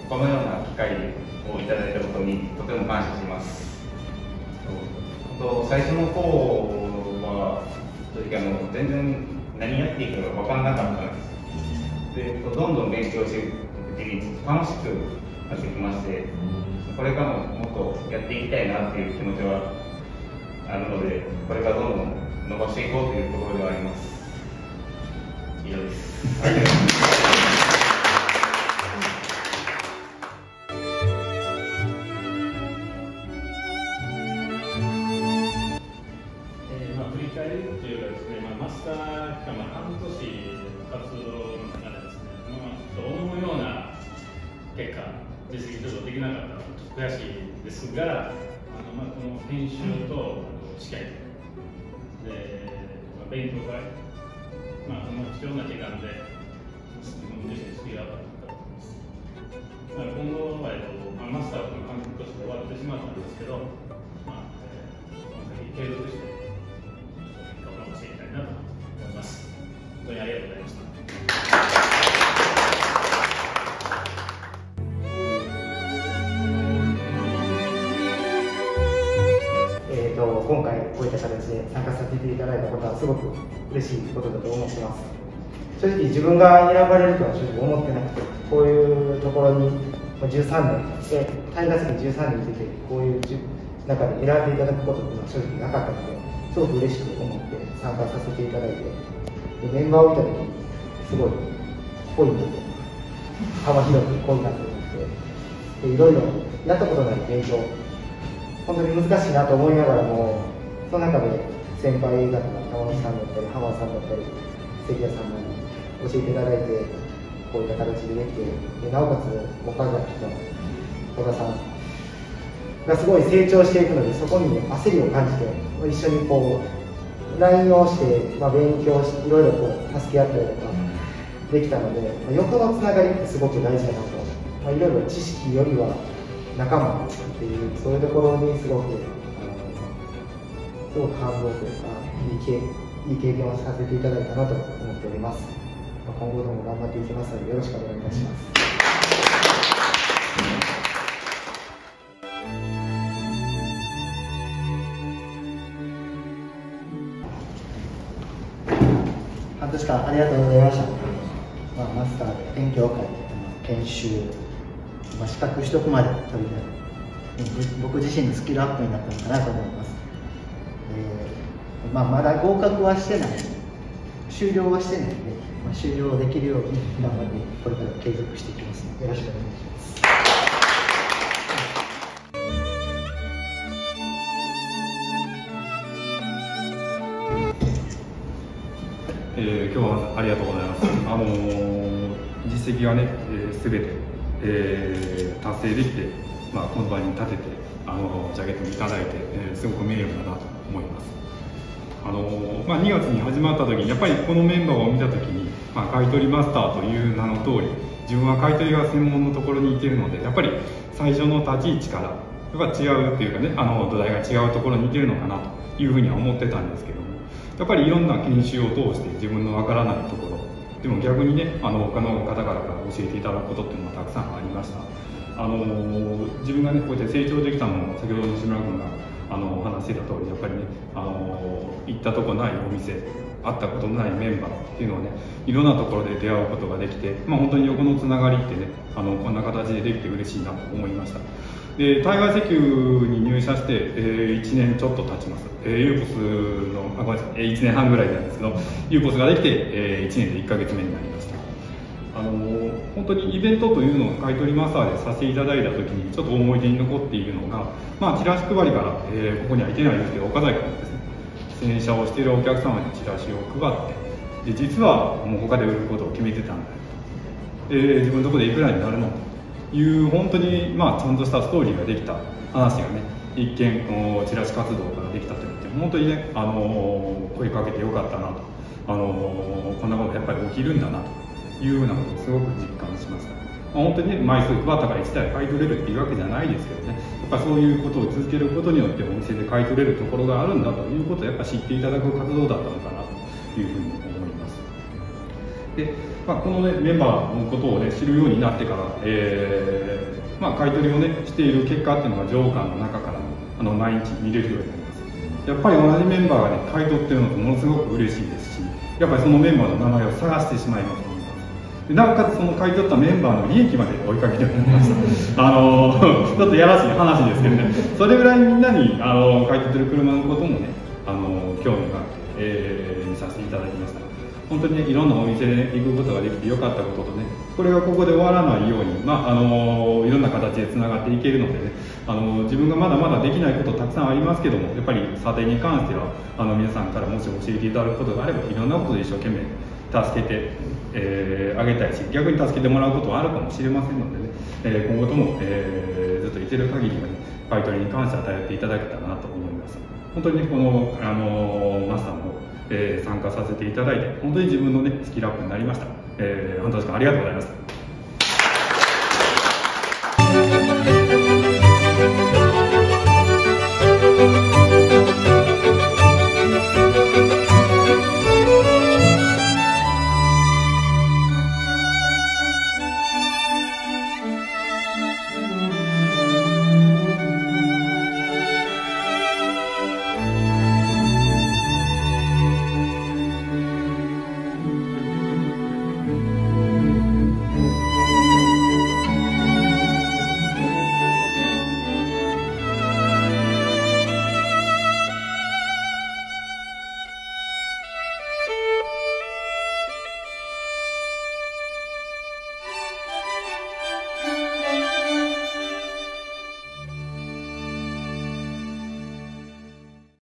このような機会をいただいたことにとても感謝します。最初の方は正直全然何やっていいか分からなかったんです。でどんどん勉強していくうちに楽しくなってきまして、これからももっとやっていきたいなっていう気持ちはあるので、これからどんどん伸ばしていこうというところではあります。以上です。ありがとうございます。 振り返りっていうかですね、マスター期間、半年の活動の中でですね、思うような結果、実績ちょっとできなかったのは悔しいですが、この研修と試験で、勉強会、その必要な時間で自分自身スキルアップだったと思います。今後は、マスターの監督として終わってしまったんですけど、この先継続して結果を残していきたいなと思います。本当にありがとうございました。 今回こういった形で参加させていただいたことはすごく嬉しいことだと思ってます。正直自分が選ばれるとは正直思ってなくて、こういうところに13年でタイガースに13年いてて、こういう中で選んでいただくことっていうのは正直なかったので、すごく嬉しく思って参加させていただいて、メンバーを見た時にすごい濃いなと、幅広く濃いなと思って、いろいろやったことない勉強、本当に難しいなと思いながらも、その中で先輩方が玉野さんだったり浜田さんだったり関谷さんに教えていただいて、こういった形でできて、なおかつ岡崎と小田さんがすごい成長していくので、そこに焦りを感じて一緒にこう LINE をして、勉強していろいろこう助け合ったりとかできたので、横のつながりってすごく大事だなと、いろいろ知識よりは仲間っていう、そういうところにすごく感動というかいい経験をさせていただいたなと思っております。今後とも頑張っていきますのでよろしくお願いいたします。半年間ありがとうございました。マスターで勉強会、研修、資格取得まで取り僕自身のスキルアップになったのかなと思います。まだ合格はしてない、終了はしてないので、終了できるように頑張ってこれから継続していきますのでよろしくお願いします。 今日はありがとうございます。実績はね、すべて、達成できて、この場に立ててジャケットにいただいて、すごく名誉だなと思います。2月に始まった時にやっぱりこのメンバーを見た時に、買取マスターという名の通り、自分は買取が専門のところにいているので、やっぱり最初の立ち位置からやっぱ違うっていうかね、土台が違うところにいてるのかなというふうには思ってたんですけども、やっぱりいろんな研修を通して自分のわからないところでも逆にね、他の方々から教えていただくことっていうのがたくさんありました。自分がねこうやって成長できたのも先ほど西村君が話してた通り、やっぱりね行ったとこないお店、会ったことのないメンバーっていうのをね、いろんなところで出会うことができて、本当に横のつながりってねこんな形でできて嬉しいなと思いました。でタイガー石油に入社して、1年ちょっと経ちます。ユーポスのごめんなさい、1年半ぐらいなんですけど、ユーポスができて、1年で1ヶ月目になりました。本当にイベントというのを買取マスターでさせていただいた時にちょっと思い出に残っているのが、チラシ配りから、ここにはいてないんですけど、岡崎君ですね、洗車をしているお客様にチラシを配って、で実はもう他で売ることを決めてたんで、自分のところでいくらになるのという本当にちゃんとしたストーリーができた話がね、一見チラシ活動からできたというので、本当にね声かけてよかったなと、こんなことやっぱり起きるんだなというようなことをすごく実感しました。本当にね枚数配ったから1台買い取れるっていうわけじゃないですけどね、やっぱそういうことを続けることによってお店で買い取れるところがあるんだということをやっぱ知っていただく活動だったのかなというふうに思います。 で、この、ね、メンバーのことを、ね、知るようになってから、買い取りを、ね、している結果っていうのが上官の中から毎日見れるようになります。やっぱり同じメンバーが、ね、買い取ってるのってものすごく嬉しいですし、やっぱりそのメンバーの名前を探してしまいます。でなおかつその買い取ったメンバーの利益まで追いかけておりましたちょっとやらしい話ですけどね、それぐらいみんなに買い取ってる車のこともね興味があって、見させていただきました。本当にね、いろんなお店で行くことができてよかったこととね、これがここで終わらないように、いろんな形でつながっていけるのでね、自分がまだまだできないことたくさんありますけども、やっぱり査定に関しては皆さんからもし教えていただくことがあれば、いろんなことで一生懸命助けて、あげたいし、逆に助けてもらうことはあるかもしれませんのでね、今後とも、ずっといてる限りはね、買い取りに関しては頼っていただけたらなと思います。本当にこの、マスターの参加させていただいて、本当に自分のね、スキルアップになりました。半年間ありがとうございました。